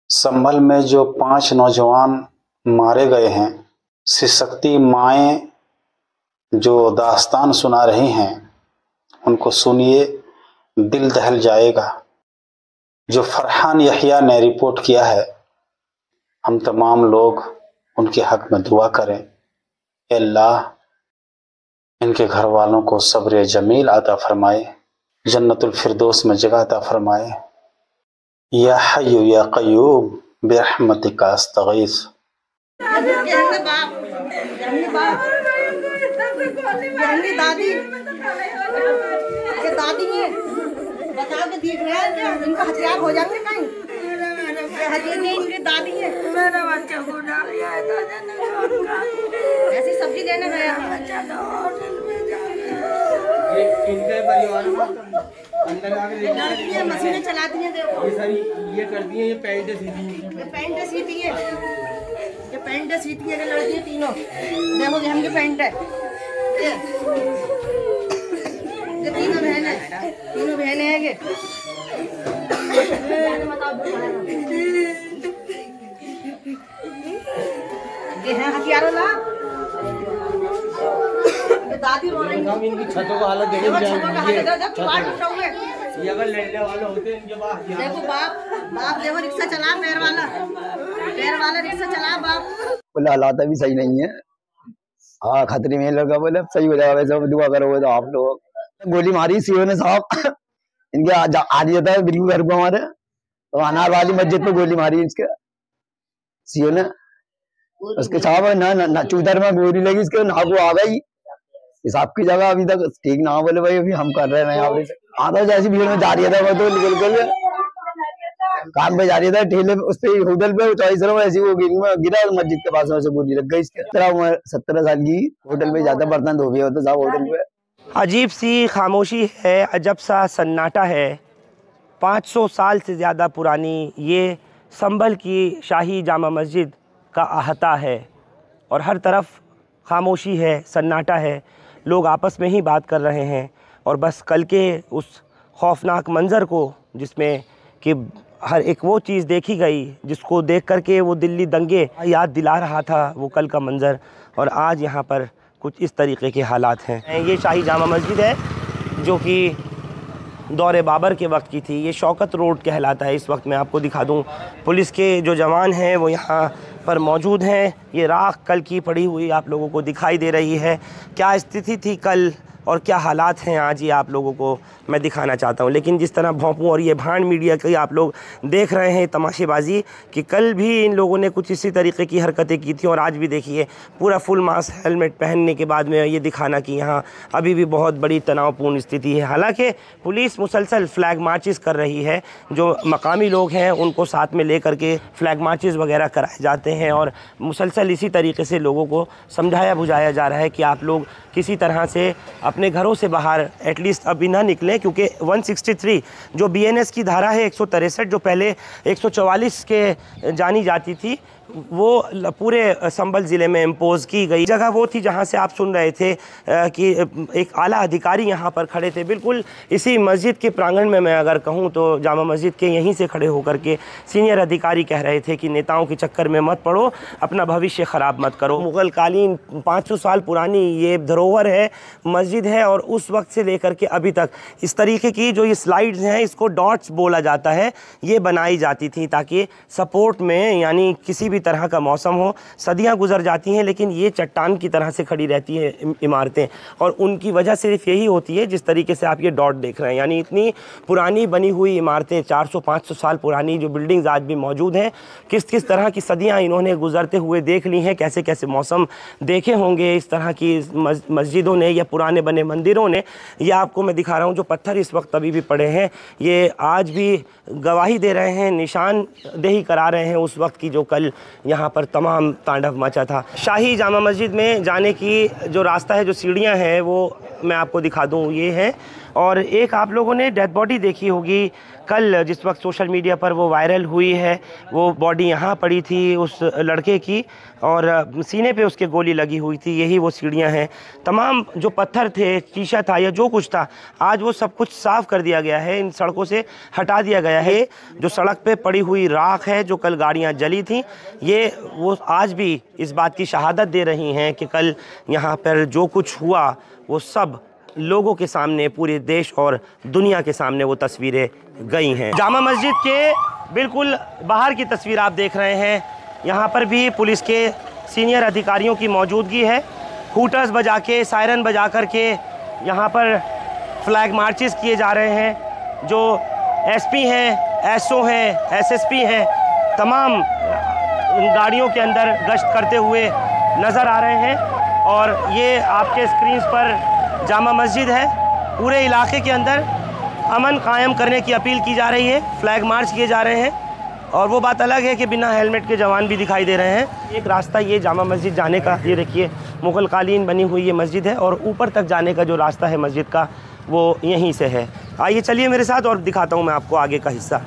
संभल में जो 5 नौजवान मारे गए हैं, शिवशक्ति माएँ जो दास्तान सुना रही हैं, उनको सुनिए, दिल दहल जाएगा। जो फरहान यहिया ने रिपोर्ट किया है, हम तमाम लोग उनके हक में दुआ करें। अल्लाह इनके घर वालों को सब्र जमील अता फरमाए, जन्नतुल फिरदौस में जगह अता फरमाए। या हय्यु या क़य्यूम बिरहमतिका अस्तगीस। दादी है बता के देख रहे हैं क्या इनका हथियार हो जाएंगे कहीं? इनकी दादी है, मेरे बच्चे को डाल दिया है, ऐसी सब्जी लेने गया इनके परिवार में अंदर आके मशीनें चलाती हैं। देखो ये सारी ये करती हैं, ये पैंट सीती है, ये पैंट सीती है, ये पैंट सीती है, लड़की तीनों। देखो ये हमकी पैंट है, ये तीनों बहन है, तीनों बहनें हैं ये। ये हैं हथियारों ला दादी रो रही है। इनकी छतों का हालत देखो, ये अगर लड़ने वाले होते इनके पास। देखो बाप देखो रिक्शा चला, पैर वाला रिक्शा चला बाप। बोले हालात अभी सही नहीं है, हाँ खतरे में लड़का। बोले सही हो जाएगा, वैसे दुआ करोगे तो आप लोग। गोली मारी सीओ ने साहब, इनके आ जाता है बिल्कुल घर को हमारे, तो अनार वाली मस्जिद पे गोली मारी इसके सीओ ने। उसके साहब ना चूतर में गोली लगी, इसके नाक आ गई। हिसाब की जगह अभी तक ठीक ना। बोले भाई अभी हम कर रहे हैं यहाँ पे। हाँ तो जैसी भीड़ में जा रही था वो, तो निकल काम पे जा रही था, ठेले उस पे होटल पे चौबीस ऐसी वो गिरा मस्जिद के पास में से गोली लग गई इसके। 17 साल की होटल पे जाता, बर्तन धो भी होता साहब होटल पे। अजीब सी खामोशी है, अजब सा सन्नाटा है। 500 साल से ज़्यादा पुरानी ये संभल की शाही जामा मस्जिद का अहाता है और हर तरफ खामोशी है, सन्नाटा है। लोग आपस में ही बात कर रहे हैं और बस कल के उस खौफनाक मंज़र को, जिसमें कि हर एक वो चीज़ देखी गई जिसको देख कर के वो दिल्ली दंगे याद दिला रहा था, वो कल का मंज़र। और आज यहाँ पर कुछ इस तरीके के हालात हैं। ये शाही जामा मस्जिद है जो कि दौरे बाबर के वक्त की थी। ये शौकत रोड कहलाता है। इस वक्त मैं आपको दिखा दूं, पुलिस के जो जवान हैं वो यहाँ पर मौजूद हैं। ये राख कल की पड़ी हुई आप लोगों को दिखाई दे रही है। क्या स्थिति थी कल और क्या हालात हैं आज, ये आप लोगों को मैं दिखाना चाहता हूं। लेकिन जिस तरह भोंपू और ये भांड मीडिया की आप लोग देख रहे हैं तमाशेबाजी, कि कल भी इन लोगों ने कुछ इसी तरीके की हरकतें की थी और आज भी देखिए पूरा फुल मास्क हेलमेट पहनने के बाद में ये दिखाना कि यहाँ अभी भी बहुत बड़ी तनावपूर्ण स्थिति है। हालांकि पुलिस मुसलसल फ्लैग मार्चेस कर रही है, जो मकामी लोग हैं उनको साथ में ले करके फ्लैग मार्चेस वगैरह कराए जाते हैं और मुसलसल इसी तरीके से लोगों को समझाया बुझाया जा रहा है कि आप लोग किसी तरह से अपने घरों से बाहर एटलीस्ट अभी ना निकलें, क्योंकि 163 जो बीएनएस की धारा है 163 जो पहले 144 के जानी जाती थी, वो पूरे संभल ज़िले में इम्पोज़ की गई। जगह वो थी जहाँ से आप सुन रहे थे कि एक आला अधिकारी यहाँ पर खड़े थे, बिल्कुल इसी मस्जिद के प्रांगण में। मैं अगर कहूँ तो जामा मस्जिद के यहीं से खड़े होकर के सीनियर अधिकारी कह रहे थे कि नेताओं के चक्कर में मत पड़ो, अपना भविष्य ख़राब मत करो। मुग़ल कालीन 500 साल पुरानी ये धरोहर है, मस्जिद है, और उस वक्त से लेकर के अभी तक इस तरीके की जो ये स्लाइड्स हैं, इसको डॉट्स बोला जाता है, ये बनाई जाती थी ताकि सपोर्ट में, यानी किसी भी तरह का मौसम हो, सदियां गुजर जाती हैं लेकिन ये चट्टान की तरह से खड़ी रहती है इमारतें, और उनकी वजह सिर्फ यही होती है जिस तरीके से आप ये डॉट देख रहे हैं। यानी इतनी पुरानी बनी हुई इमारतें, 400-500 साल पुरानी जो बिल्डिंग्स आज भी मौजूद हैं, किस तरह की सदियां इन्होंने गुजरते हुए देख ली हैं, कैसे कैसे मौसम देखे होंगे इस तरह की मस्जिदों ने या पुराने बने मंदिरों ने। ये आपको मैं दिखा रहा हूँ, जो पत्थर इस वक्त अभी भी पड़े हैं, ये आज भी गवाही दे रहे हैं, निशानदेही करा रहे हैं उस वक्त की जो कल यहाँ पर तमाम तांडव मचा था। शाही जामा मस्जिद में जाने की जो रास्ता है, जो सीढ़ियाँ हैं, वो मैं आपको दिखा दूं ये है। और एक आप लोगों ने डेड बॉडी देखी होगी कल, जिस वक्त सोशल मीडिया पर वो वायरल हुई है। वो बॉडी यहाँ पड़ी थी उस लड़के की और सीने पे उसके गोली लगी हुई थी। यही वो सीढ़ियाँ हैं। तमाम जो पत्थर थे, शीशा था या जो कुछ था, आज वो सब कुछ साफ़ कर दिया गया है, इन सड़कों से हटा दिया गया है। जो सड़क पे पड़ी हुई राख है, जो कल गाड़ियाँ जली थी, ये वो आज भी इस बात की शहादत दे रही हैं कि कल यहाँ पर जो कुछ हुआ वो सब लोगों के सामने, पूरे देश और दुनिया के सामने वो तस्वीरें गई हैं। जामा मस्जिद के बिल्कुल बाहर की तस्वीर आप देख रहे हैं। यहाँ पर भी पुलिस के सीनियर अधिकारियों की मौजूदगी है। हूटर्स बजा के, सायरन बजा कर के यहाँ पर फ्लैग मार्चेस किए जा रहे हैं। जो एसपी हैं, एसओ हैं, एसएसपी हैं, तमाम गाड़ियों के अंदर गश्त करते हुए नज़र आ रहे हैं। और ये आपके स्क्रीन पर जामा मस्जिद है। पूरे इलाके के अंदर अमन कायम करने की अपील की जा रही है, फ्लैग मार्च किए जा रहे हैं। और वो बात अलग है कि बिना हेलमेट के जवान भी दिखाई दे रहे हैं। एक रास्ता ये जामा मस्जिद जाने का, ये देखिए मुग़ल कालीन बनी हुई ये मस्जिद है और ऊपर तक जाने का जो रास्ता है मस्जिद का वो यहीं से है। आइए चलिए मेरे साथ और दिखाता हूँ मैं आपको आगे का हिस्सा।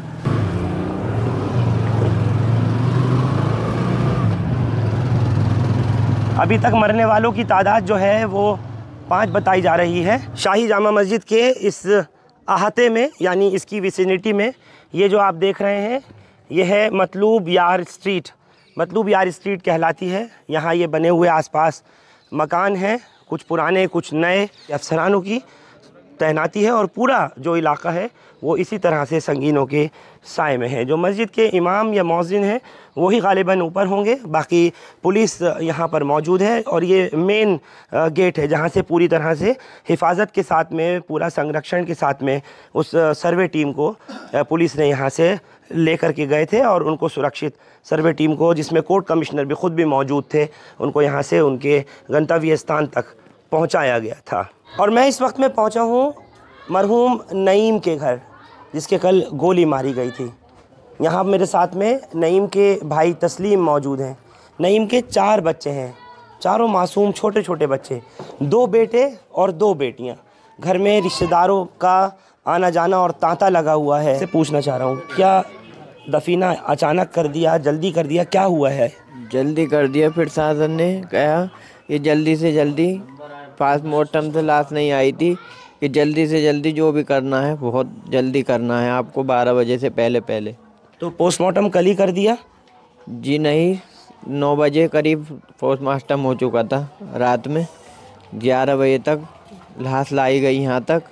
अभी तक मरने वालों की तादाद जो है वो 5 बताई जा रही है। शाही जामा मस्जिद के इस अहाते में, यानी इसकी विसिनिटी में, ये जो आप देख रहे हैं ये है मतलूब यार स्ट्रीट। मतलूब यार स्ट्रीट कहलाती है। यहाँ ये बने हुए आसपास मकान हैं, कुछ पुराने कुछ नए। अफसरानों की तैनाती है और पूरा जो इलाका है वो इसी तरह से संगीनों के साए में है। जो मस्जिद के इमाम या मौज़िन हैं वही ग़ालिबन ऊपर होंगे, बाकी पुलिस यहाँ पर मौजूद है। और ये मेन गेट है जहाँ से पूरी तरह से हिफाजत के साथ में, पूरा संरक्षण के साथ में उस सर्वे टीम को पुलिस ने यहाँ से लेकर के गए थे और उनको सुरक्षित सर्वे टीम को, जिसमें कोर्ट कमिश्नर भी ख़ुद भी मौजूद थे, उनको यहाँ से उनके गंतव्य स्थान तक पहुँचाया गया था। और मैं इस वक्त में पहुँचा हूँ मरहूम नईम के घर, जिसके कल गोली मारी गई थी। यहाँ मेरे साथ में नईम के भाई तस्लीम मौजूद हैं। नईम के 4 बच्चे हैं, चारों मासूम छोटे छोटे बच्चे, 2 बेटे और 2 बेटियाँ। घर में रिश्तेदारों का आना जाना और तांता लगा हुआ है। से पूछना चाह रहा हूँ, क्या दफीना अचानक कर दिया, जल्दी कर दिया, क्या हुआ है? जल्दी कर दिया। फिर शासन ने कहा कि जल्दी से जल्दी, पोस्टमार्टम से लाश नहीं आई थी, कि जल्दी से जल्दी जो भी करना है बहुत जल्दी करना है आपको, 12 बजे से पहले। तो पोस्टमार्टम कल ही कर दिया? जी नहीं, 9 बजे करीब पोस्टमार्टम हो चुका था। रात में 11 बजे तक लाश लाई गई यहाँ तक।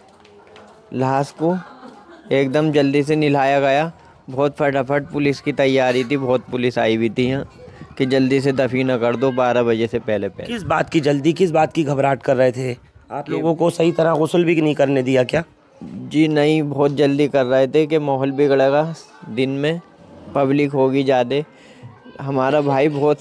लाश को एकदम जल्दी से निलाया गया। बहुत फटाफट पुलिस की तैयारी थी, बहुत पुलिस आई हुई थी यहाँ कि जल्दी से दफीना कर दो 12 बजे से पहले। किस बात की जल्दी, किस बात की घबराहट कर रहे थे? आप लोगों को सही तरह गुस्ल भी नहीं करने दिया क्या? जी नहीं, बहुत जल्दी कर रहे थे कि माहौल बिगड़ेगा, दिन में पब्लिक होगी ज़्यादा। हमारा भाई बहुत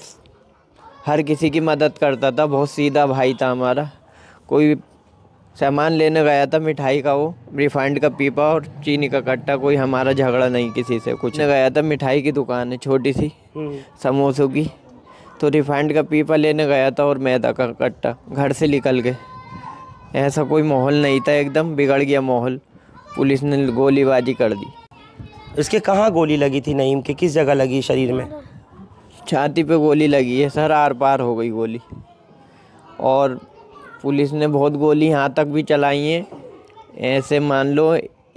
हर किसी की मदद करता था, बहुत सीधा भाई था हमारा। कोई सामान लेने गया था मिठाई का, वो रिफाइंड का पीपा और चीनी का कट्टा, कोई हमारा झगड़ा नहीं किसी से, कुछ नहीं। गया था मिठाई की दुकान है छोटी सी समोसों की, तो रिफाइंड का पीपा लेने गया था और मैदा का कट्टा, घर से निकल के। ऐसा कोई माहौल नहीं था, एकदम बिगड़ गया माहौल। पुलिस ने गोलीबाजी कर दी। इसके कहाँ गोली लगी थी नईम के, किस जगह लगी शरीर में? छाती पे गोली लगी है सर, आर पार हो गई गोली। और पुलिस ने बहुत गोली यहाँ तक भी चलाई है। ऐसे मान लो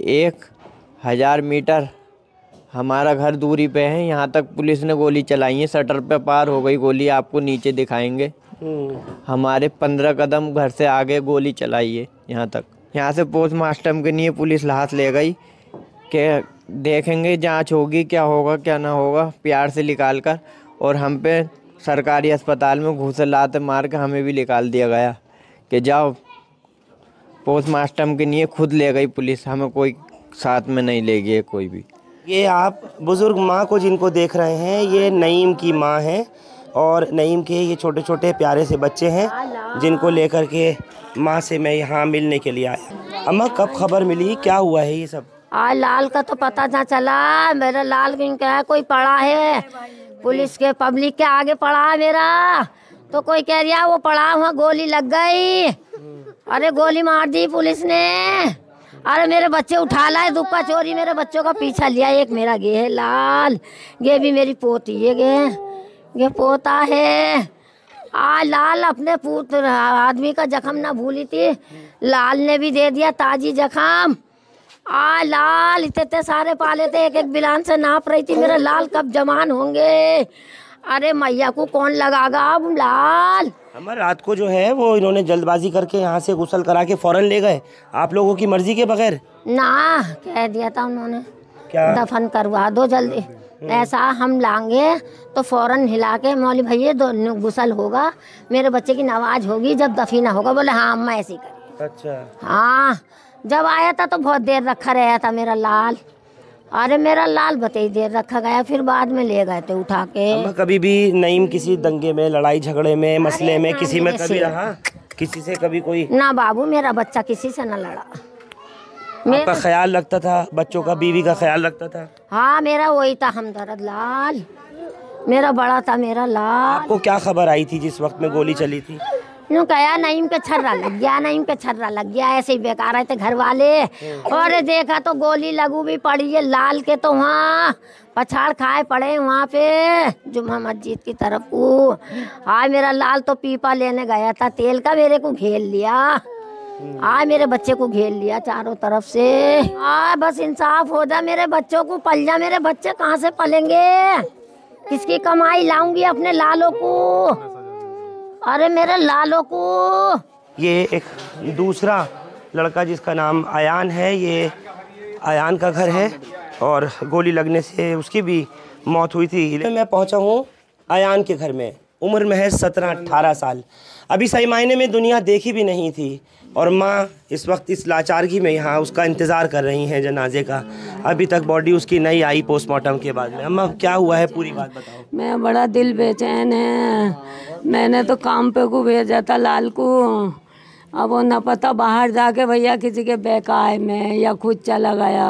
1000 मीटर हमारा घर दूरी पे है, यहाँ तक पुलिस ने गोली चलाई है। शटर पे पार हो गई गोली, आपको नीचे दिखाएंगे। हमारे 15 कदम घर से आगे गोली चलाई है यहाँ तक। यहाँ से पोस्टमार्टम के लिए पुलिस लाश ले गई कि देखेंगे, जांच होगी, क्या होगा क्या ना होगा, प्यार से निकाल कर। और हम पे सरकारी अस्पताल में घूसे लाते मार के हमें भी निकाल दिया गया कि जाओ। पोस्टमार्टम के लिए खुद ले गई पुलिस, हमें कोई साथ में नहीं ले गई कोई भी। ये आप बुज़ुर्ग माँ को जिनको देख रहे हैं, ये नईम की माँ है और नईम के ये छोटे छोटे प्यारे से बच्चे हैं, जिनको लेकर के माँ से मैं यहाँ मिलने के लिए आया। अम्मा, कब खबर मिली, क्या हुआ है ये सब? आज लाल का तो पता ना चला, मेरा लाल क्या कोई पड़ा है, पुलिस के पब्लिक के आगे पड़ा है मेरा, तो कोई कह रहा वो पड़ा हुआ गोली लग गई। अरे गोली मार दी पुलिस ने। अरे मेरे बच्चे उठा लाए, दुक्का चोरी मेरे बच्चों का पीछा लिया। एक मेरा गे है लाल, ये भी मेरी पोती है, गे पोता है। लाल अपने पूत आदमी का जख्म ना भूली थी, लाल ने भी दे दिया ताजी जख्म। लाल इतने सारे पाले थे, एक एक बिलान से नाप रही थी मेरा लाल कब जवान होंगे। अरे मैया को कौन लगागा अब लाल। हमारे रात को जो है वो इन्होंने जल्दबाजी करके यहाँ से गुसल करा के फौरन ले गए, आप लोगों की मर्जी के बगैर ना। कह दिया था उन्होंने क्या दफन करवा दो जल्दी, ऐसा हम लाएंगे तो फौरन हिला के मौली भैया गुसल होगा, मेरे बच्चे की नमाज होगी, जब दफीना होगा। बोले हाँ अम्मा ऐसी करिए। अच्छा हाँ, जब आया था तो बहुत देर रखा रहा था मेरा लाल। अरे मेरा लाल बताई देर रखा गया, फिर बाद में ले गए थे उठा के। अम्मा कभी भी नईम किसी दंगे में, लड़ाई झगड़े में, मसले में किसी में कभी रहा? किसी से कभी कोई? ना बाबू, मेरा बच्चा किसी से न लड़ा। आपका ख्याल रखता था बच्चों का, बीवी का ख्याल रखता था? हाँ, मेरा वही था हमदर्द लाल, मेरा बड़ा था मेरा लाल। आपको क्या खबर आई थी जिस वक्त में गोली चली थी? यूँ कहा नईम के छर्रा लग गया, नईम के छर्रा लग गया, ऐसे ही बेकार आए थे घर वाले। और देखा तो गोली लगू भी पड़ी है लाल के, तो वहाँ पछाड़ खाए पड़े वहाँ पे जुम्मा मस्जिद की तरफ को। मेरा लाल तो पीपा लेने गया था तेल का, मेरे को घेर लिया। मेरे बच्चे को घेर लिया चारों तरफ से। बस इंसाफ हो जा, मेरे बच्चों को पल जा। मेरे बच्चे कहाँ से पलेंगे, किसकी कमाई लाऊंगी अपने लालों को। अरे मेरे लालों को। ये एक दूसरा लड़का जिसका नाम अयान है, ये अयान का घर है और गोली लगने से उसकी भी मौत हुई थी। मैं पहुंचा हूँ अयान के घर में, उम्र महज 17-18 साल, अभी सही मायने में दुनिया देखी भी नहीं थी। और माँ इस वक्त इस लाचारगी में यहाँ उसका इंतज़ार कर रही हैं जनाजे का। अभी तक बॉडी उसकी नहीं आई पोस्टमार्टम के बाद में। अम्मा क्या हुआ है, पूरी बात बताओ। मैं बड़ा दिल बेचैन है। मैंने तो काम पे को भेजा था लाल को, अब वो न पता बाहर जाके भैया किसी के बेकाय में या खुद चला गया।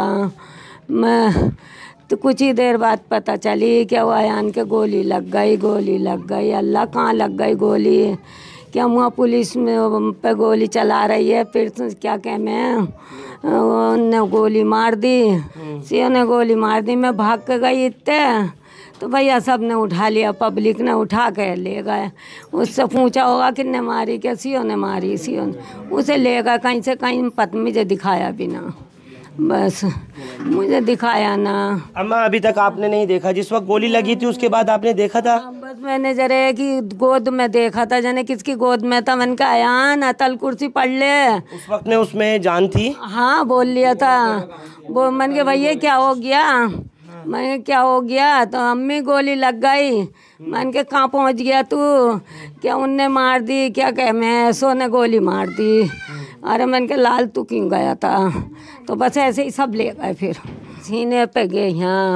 मैं तो कुछ ही देर बाद पता चली कि वो अयान के गोली लग गई। अल्लाह कहाँ लग गई गोली, क्या वहाँ पुलिस में पे गोली चला रही है, फिर क्या कह मैं उन्होंने गोली मार दी, सीओ ने गोली मार दी। मैं भाग के गई इतने तो भैया सब ने उठा लिया, पब्लिक ने उठा के ले गए। उससे पूछा होगा किसने मारी, क्या सीओ ने मारी, सीओ ने उसे ले गए कहीं से कहीं, पत मुझे दिखाया भी ना, बस मुझे दिखाया ना। अम्मा अभी तक आपने नहीं देखा, जिस वक्त गोली लगी थी उसके बाद आपने देखा था? बस मैंने जरे कि गोद में देखा था, जाने किसकी गोद में था। मैंने कहा अयान अतल कुर्सी पढ़ ले। उस वक्त में उसमें जान थी? हाँ बोल लिया था वो। मैंने कहा भैया क्या हो गया, मैंने क्या हो गया, तो अम्मी गोली लग गई। मैंने कहा कहाँ पहुँच गया तू, क्या उनने मार दी, क्या कह मैं सो ने गोली मार दी। अरे मैंने कहा लाल तू क्यों गया था, तो बस ऐसे ही सब ले गए। फिर सीने पे गए,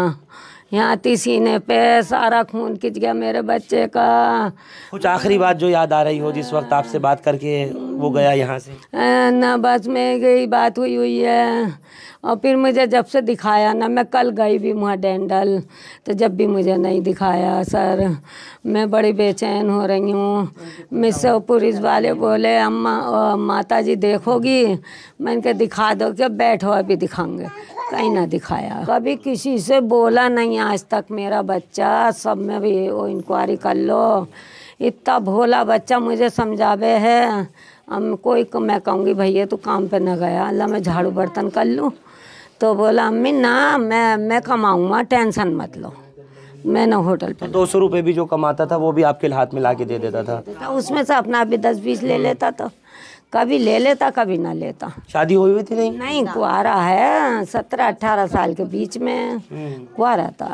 यहाँ थी सीने पे, सारा खून खिंच गया मेरे बच्चे का। कुछ आखिरी बात जो याद आ रही हो जिस वक्त आपसे बात करके वो गया यहाँ से? ना बस में गई बात हुई है। और फिर मुझे जब से दिखाया ना, मैं कल गई भी वहाँ डेंडल, तो जब भी मुझे नहीं दिखाया सर, मैं बड़ी बेचैन हो रही हूँ। मुझसे पुलिस वाले बोले अम्मा माता जी देखोगी, मैंने कहा दिखा दो, क्या बैठो अभी दिखाएंगे, कहीं ना दिखाया। कभी किसी से बोला नहीं आज तक मेरा बच्चा, सब में भी वो इंक्वायरी कर लो। इतना भोला बच्चा मुझे समझावे है, कोई मैं कहूँगी भैया तू काम पे न गया, अल्लाह मैं झाड़ू बर्तन कर लूँ, तो बोला अम्मी ना मैं कमाऊँगा, टेंशन मत लो, मैं ना होटल पे। 200 रुपये भी जो कमाता था वो भी आपके हाथ में ला के दे देता था? उसमें से अपना भी 10-20 ले लेता था, कभी ले लेता कभी ना लेता। शादी हुई थी? नहीं, कुआरा है, 17-18 साल के बीच में कुआरा था।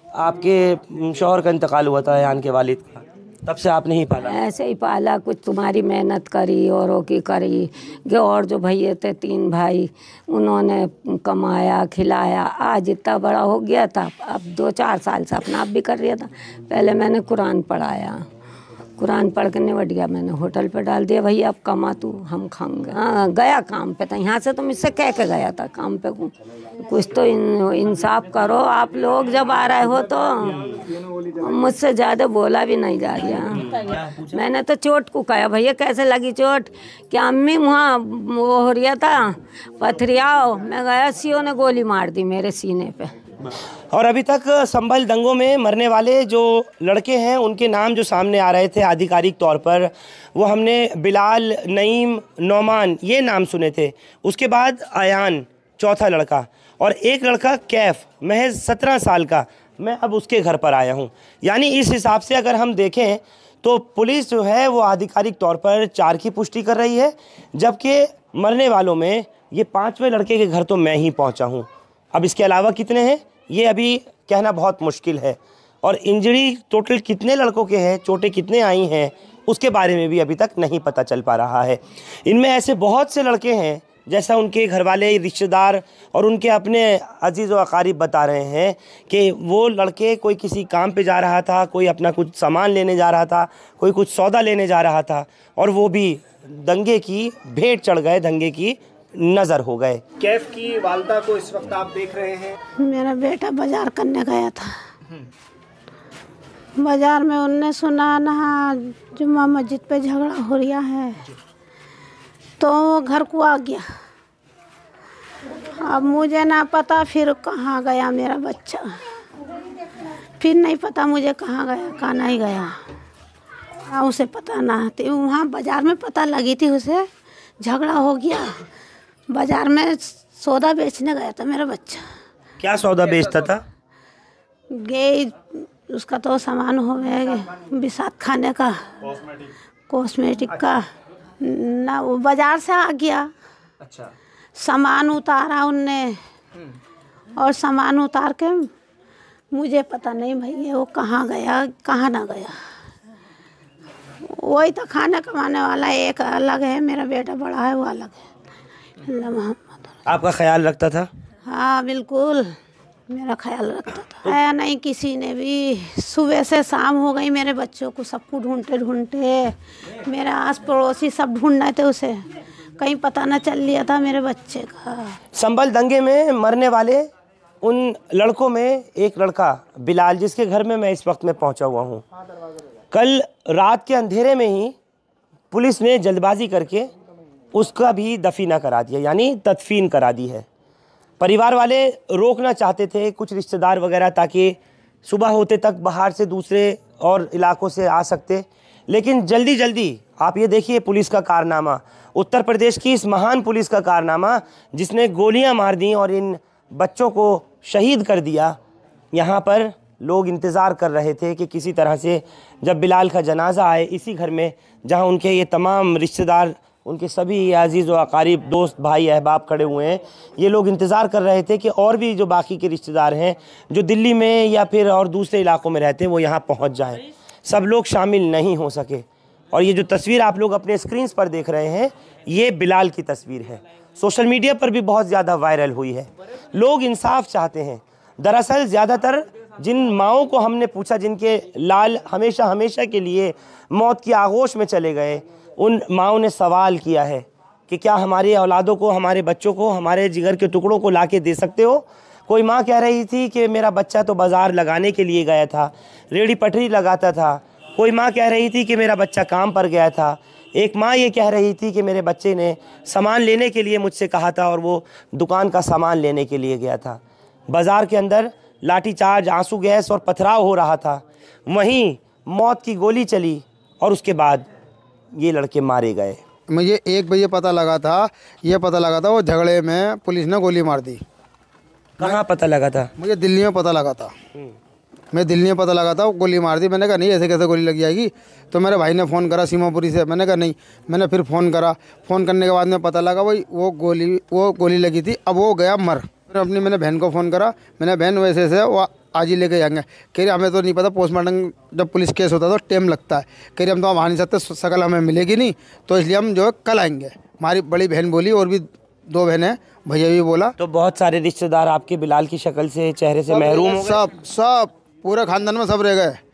आपके शौहर का इंतकाल हुआ था अयान के वालिद का, तब से आपने ही पाला? ऐसे ही पाला, कुछ तुम्हारी मेहनत करी औरों की करी, कि और जो भैया थे 3 भाई उन्होंने कमाया खिलाया, आज इतना बड़ा हो गया था। अब 2-4 साल से अपना आप भी कर रहा था। पहले मैंने कुरान पढ़ाया, कुरान पढ़ के निपट गया। मैंने होटल पे डाल दिया, भैया अब कमा तू, हम खाएंगे। हाँ, गया काम पे, तो यहाँ से तो मुझसे कह के गया था काम पे को। कुछ तो इंसाफ करो आप लोग, जब आ रहे हो तो। मुझसे ज़्यादा बोला भी नहीं जा रहा। मैंने तो चोट को कहा, भैया कैसे लगी चोट? क्या अम्मी वहाँ वो हो रहा था पथरियाओ, मैं गया, सीओ ने गोली मार दी मेरे सीने पे। और अभी तक संभल दंगों में मरने वाले जो लड़के हैं उनके नाम जो सामने आ रहे थे आधिकारिक तौर पर, वो हमने बिलाल, नईम, नौमान ये नाम सुने थे। उसके बाद अयान चौथा लड़का, और एक लड़का कैफ महज 17 साल का। मैं अब उसके घर पर आया हूँ। यानी इस हिसाब से अगर हम देखें तो पुलिस जो है वो आधिकारिक तौर पर 4 की पुष्टि कर रही है, जबकि मरने वालों में ये 5वें लड़के के घर तो मैं ही पहुँचा हूँ। अब इसके अलावा कितने हैं ये अभी कहना बहुत मुश्किल है, और इंजरी टोटल कितने लड़कों के हैं, चोटें कितने आई हैं, उसके बारे में भी अभी तक नहीं पता चल पा रहा है। इनमें ऐसे बहुत से लड़के हैं, जैसा उनके घर वाले, रिश्तेदार और उनके अपने अजीज़ व अकारीब बता रहे हैं कि वो लड़के कोई किसी काम पे जा रहा था, कोई अपना कुछ सामान लेने जा रहा था, कोई कुछ सौदा लेने जा रहा था, और वो भी दंगे की भेंट चढ़ गए, दंगे की नज़र हो गए। कैफ की वालदा को इस वक्त आप देख रहे हैं। मेरा बेटा बाजार करने गया था, बाजार में उनने सुना ना जुम्मा मस्जिद पे झगड़ा हो रहा है, तो वो घर को आ गया। अब मुझे ना पता फिर कहाँ गया मेरा बच्चा, फिर नहीं पता मुझे कहाँ गया कहाँ नहीं गया, उसे पता ना। तो वहाँ बाजार में पता लगी थी उसे झगड़ा हो गया, बाजार में सौदा बेचने गया था मेरा बच्चा। क्या सौदा बेचता था? गे उसका तो सामान हो गया बिसात खाने का, कॉस्मेटिक का ना। वो बाजार से आ गया। अच्छा। सामान उतारा उनने, और सामान उतार के मुझे पता नहीं भैया वो कहाँ गया कहाँ ना गया। वही तो खाना कमाने वाला एक अलग है, मेरा बेटा बड़ा है वो अलग है। आपका ख्याल रखता था? हाँ बिल्कुल, मेरा ख्याल रखता था। आया नहीं किसी ने भी, सुबह से शाम हो गई मेरे बच्चों को, सबको ढूंढते ढूंढते, मेरे आस पड़ोसी सब ढूंढ रहे थे उसे, कहीं पता न चल लिया था मेरे बच्चे का। संभल दंगे में मरने वाले उन लड़कों में एक लड़का बिलाल, जिसके घर में मैं इस वक्त में पहुंचा हुआ हूं, कल रात के अंधेरे में ही पुलिस ने जल्दबाजी करके उसका भी दफीना करा दिया, यानी तदफीन करा दी है। परिवार वाले रोकना चाहते थे, कुछ रिश्तेदार वगैरह, ताकि सुबह होते तक बाहर से दूसरे और इलाकों से आ सकते, लेकिन जल्दी जल्दी आप ये देखिए पुलिस का कारनामा, उत्तर प्रदेश की इस महान पुलिस का कारनामा जिसने गोलियां मार दी और इन बच्चों को शहीद कर दिया। यहाँ पर लोग इंतज़ार कर रहे थे कि किसी तरह से जब बिलाल का जनाजा आए इसी घर में, जहाँ उनके ये तमाम रिश्तेदार, उनके सभी अजीज़ व अकारीब, दोस्त, भाई, अहबाब खड़े हुए हैं, ये लोग इंतज़ार कर रहे थे कि और भी जो बाकी के रिश्तेदार हैं जो दिल्ली में या फिर और दूसरे इलाकों में रहते हैं वो यहाँ पहुँच जाएं। सब लोग शामिल नहीं हो सके। और ये जो तस्वीर आप लोग अपने स्क्रीन्स पर देख रहे हैं, ये बिलाल की तस्वीर है। सोशल मीडिया पर भी बहुत ज़्यादा वायरल हुई है। लोग इंसाफ चाहते हैं। दरअसल ज़्यादातर जिन माओं को हमने पूछा, जिनके लाल हमेशा हमेशा के लिए मौत की आगोश में चले गए, उन माओं ने सवाल किया है कि क्या हमारी औलादों को, हमारे बच्चों को, हमारे जिगर के टुकड़ों को ला के दे सकते हो? कोई माँ कह रही थी कि मेरा बच्चा तो बाज़ार लगाने के लिए गया था, रेड़ी पटरी लगाता था। कोई माँ कह रही थी कि मेरा बच्चा काम पर गया था। एक माँ ये कह रही थी कि मेरे बच्चे ने सामान लेने के लिए मुझसे कहा था और वो दुकान का सामान लेने के लिए गया था। बाज़ार के अंदर लाठीचार्ज, आंसू गैस और पथराव हो रहा था। वहीं मौत की गोली चली और उसके बाद ये लड़के मारे गए। मुझे 1 बजे पता लगा था, ये पता लगा था वो झगड़े में पुलिस ने गोली मार दी। कहाँ पता लगा था? मुझे दिल्ली में पता लगा था। मैं दिल्ली में पता लगा था वो गोली मार दी। मैंने कहा नहीं ऐसे कैसे गोली लग जाएगी। तो मेरे भाई ने फ़ोन करा सीमापुरी से। मैंने कहा नहीं। मैंने फिर फ़ोन करा। फ़ोन करने के बाद में पता लगा भाई वो गोली लगी थी। अब वो गया मर। फिर मैंने बहन को फ़ोन करा। मैंने बहन वैसे से वो आज ही लेके जाएंगे। कह रही हमें तो नहीं पता, पोस्टमार्टम जब पुलिस केस होता है तो टाइम लगता है। कह रही हम तो वहाँ आ नहीं सकते, शकल हमें मिलेगी नहीं, तो इसलिए हम जो है कल आएंगे। हमारी बड़ी बहन बोली और भी 2 बहनें, भैया भी बोला। तो बहुत सारे रिश्तेदार आपके बिलाल की शक्ल से, चेहरे से महरूम हो गए? सब पूरे ख़ानदान में सब रह गए।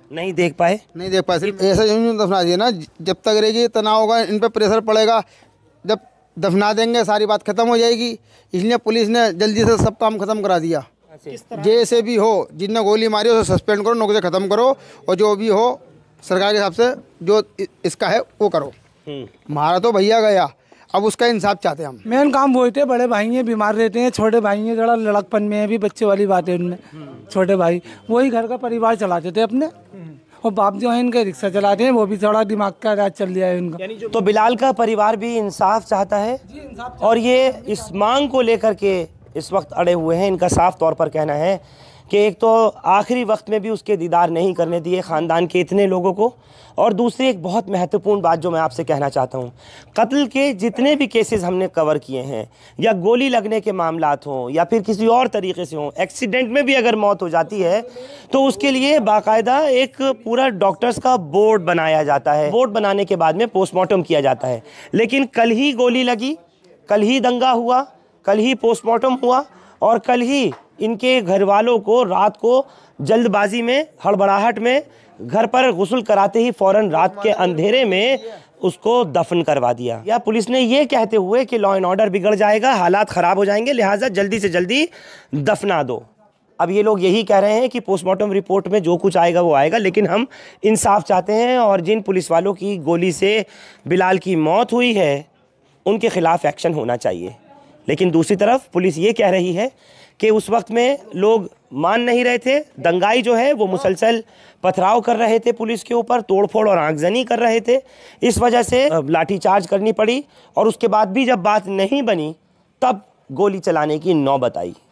नहीं देख पाए? नहीं देख पाए, सिर्फ ऐसा यूं दफना दिए ना, जब तक रहेगी तनाव होगा, इन पर प्रेशर पड़ेगा, जब दफना देंगे सारी बात खत्म हो जाएगी। इसलिए पुलिस ने जल्दी से सब काम खत्म करा दिया। जैसे भी हो, जिनने गोली मारी उसे सस्पेंड करो, नौकरी से खत्म करो, और जो भी हो सरकार के हिसाब से जो इसका है वो करो। हमारा तो भैया गया, अब उसका इंसाफ चाहते हैं हम। मेन काम वो थे, बड़े भाई हैं बीमार रहते हैं, छोटे भाई हैं जरा लड़कपन में है, भी बच्चे वाली बात है उनमें। छोटे भाई वही घर का परिवार चलाते थे अपने, और बाप जो है इनके रिक्शा चलाते हैं, वो भी थोड़ा दिमाग का राज चल दिया है उनका। तो बिलाल का परिवार भी इंसाफ चाहता है, और ये इस मांग को लेकर के इस वक्त अड़े हुए हैं। इनका साफ तौर पर कहना है कि एक तो आखिरी वक्त में भी उसके दीदार नहीं करने दिए ख़ानदान के इतने लोगों को, और दूसरी एक बहुत महत्वपूर्ण बात जो मैं आपसे कहना चाहता हूँ, कत्ल के जितने भी केसेस हमने कवर किए हैं, या गोली लगने के मामलात हों या फिर किसी और तरीके से हों, एक्सीडेंट में भी अगर मौत हो जाती है तो उसके लिए बाकायदा एक पूरा डॉक्टर्स का बोर्ड बनाया जाता है। बोर्ड बनाने के बाद में पोस्टमार्टम किया जाता है। लेकिन कल ही गोली लगी, कल ही दंगा हुआ, कल ही पोस्टमार्टम हुआ, और कल ही इनके घर वालों को रात को जल्दबाजी में, हड़बड़ाहट में घर पर गुस्ल कराते ही फ़ौरन रात के अंधेरे में उसको दफन करवा दिया। या पुलिस ने ये कहते हुए कि लॉ एंड ऑर्डर बिगड़ जाएगा, हालात ख़राब हो जाएंगे, लिहाजा जल्दी से जल्दी दफना दो। अब ये लोग यही कह रहे हैं कि पोस्टमार्टम रिपोर्ट में जो कुछ आएगा वो आएगा, लेकिन हम इंसाफ चाहते हैं, और जिन पुलिस वालों की गोली से बिलाल की मौत हुई है उनके ख़िलाफ़ एक्शन होना चाहिए। लेकिन दूसरी तरफ पुलिस ये कह रही है कि उस वक्त में लोग मान नहीं रहे थे, दंगाई जो है वो मुसलसल पथराव कर रहे थे पुलिस के ऊपर, तोड़फोड़ और आगजनी कर रहे थे, इस वजह से लाठीचार्ज करनी पड़ी, और उसके बाद भी जब बात नहीं बनी तब गोली चलाने की नौबत आई।